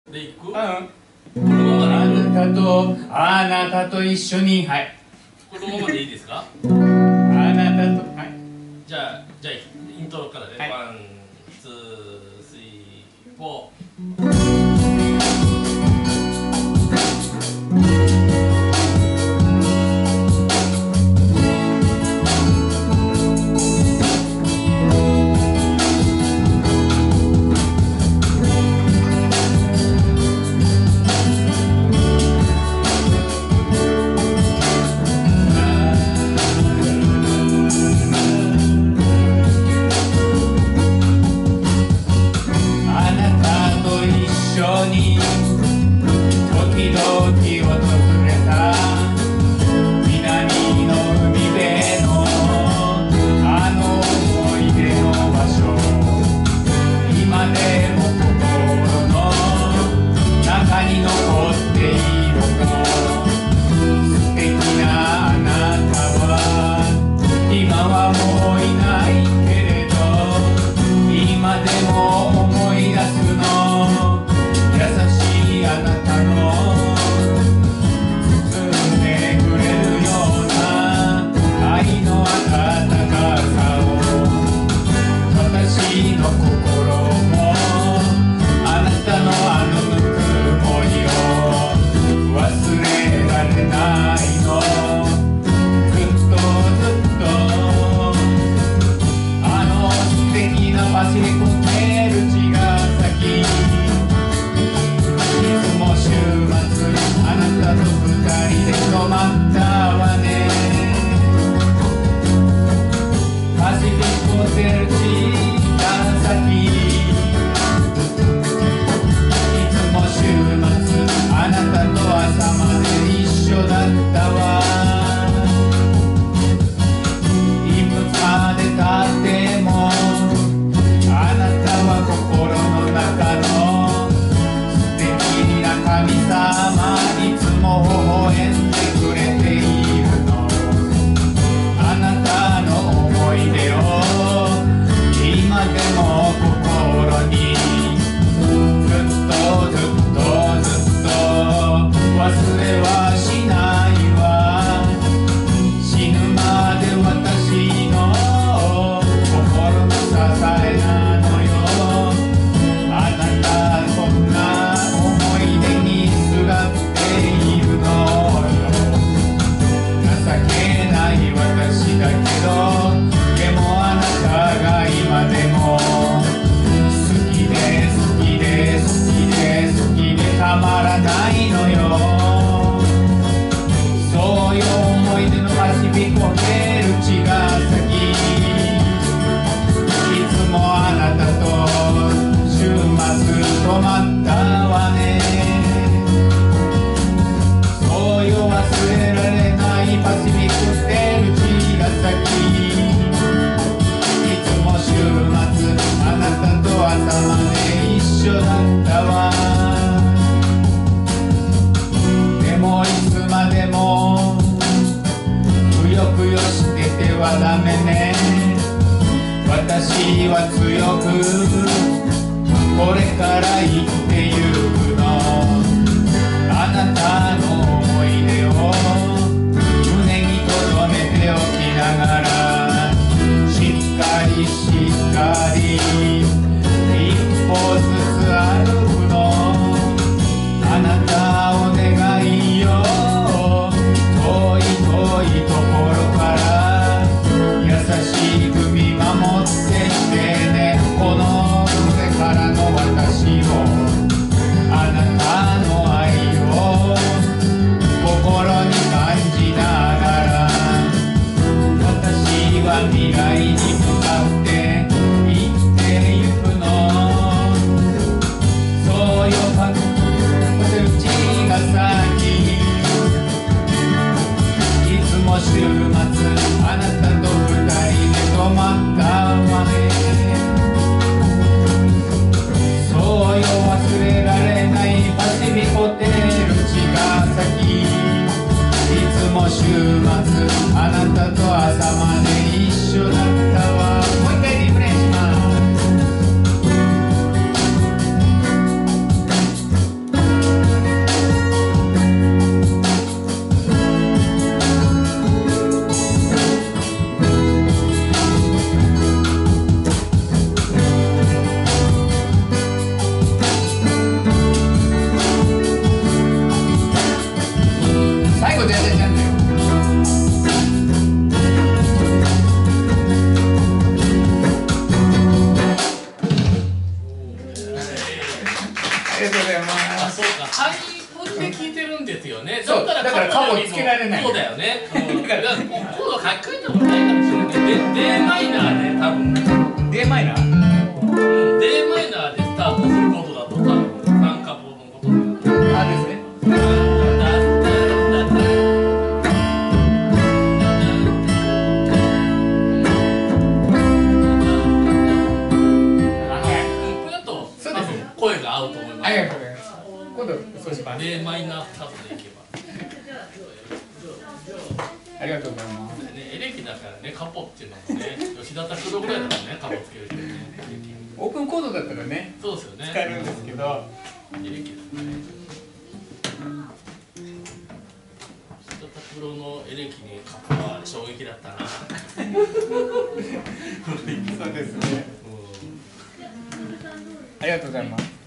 で行く？ あなたと一緒に、はい。 このままでいいですか？ あなたと、はい。 じゃあイントロからね。 はい、 ワン、ツー、スリー、フォー。 あざいあ、 ます。 そうか、ハイプで聞いてるんですよね。 そうだからカポつけられない。 そうだよね。だからコード書き換えたことないかもしれない。D マイナーで多分。 D マイナー？ D マイナーでスタートすることだと多分3カポのことになる。 あですね。 声が合うと思います。 ありがとうございます。今度そうします。 D マイナースタートでいけば。 ありがとうございます。 ね、エレキだからね、カポっていうのもね、吉田拓郎ぐらいだからね、カポつける人ね。 オープンコードだったらね、 そうですよね。 使えるんですけど、 エレキだからね。吉田拓郎のエレキにカポは衝撃だったな。 そうですね。ありがとうございます。